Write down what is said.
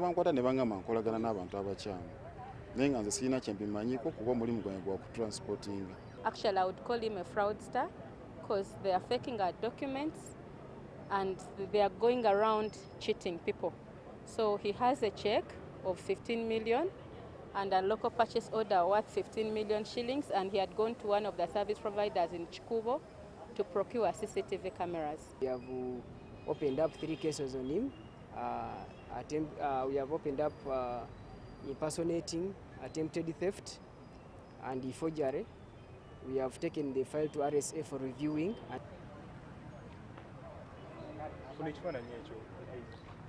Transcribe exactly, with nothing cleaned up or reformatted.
bankwata ne bangamba nkolagana n'abantu abakyamu naye nga nze sirina kye mbimanyiko kuba omulimu gwange gwa kutransportinga. Actually, I would call him a fraudster because they are faking our documents and they are going around cheating people. So he has a check of fifteen million and a local purchase order worth fifteen million shillings, and he had gone to one of the service providers in Chikubo to procure C C T V cameras. We have opened up three cases on him. Uh, attempt, uh, we have opened up uh, impersonating, attempted theft, and forgery. We have taken the file to R S A for reviewing.